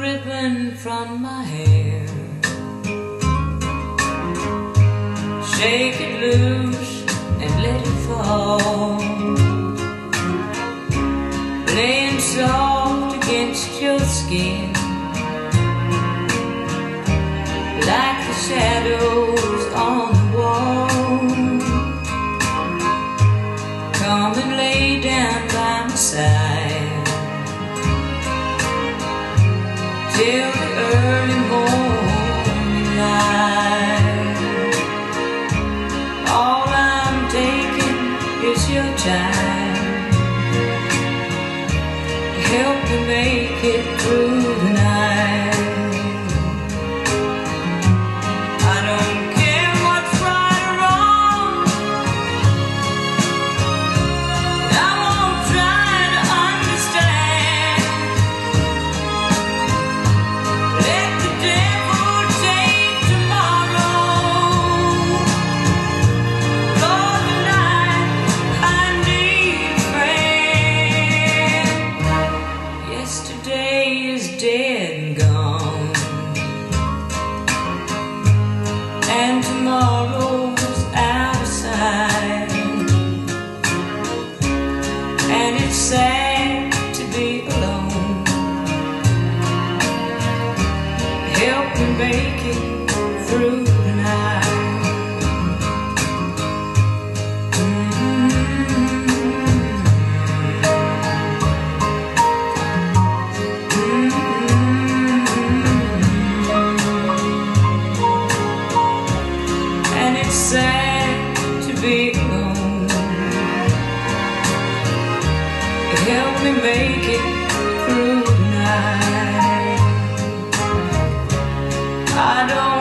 ribbon from my hair, shake it loose and let it fall, laying soft against your skin, like the shadows on the wall. Come and lay down by my side till the early morning light. All I'm taking is your time. Help me make it through the night. I don't care what's right or wrong, I won't try to understand. Let the devil take tomorrow. For tonight I need a friend. Yesterday is dead and gone, and tomorrow's out of sight. And it's sad to be alone. Help me make it through the night. And it's sad to be alone. Help me make it through the night. I don't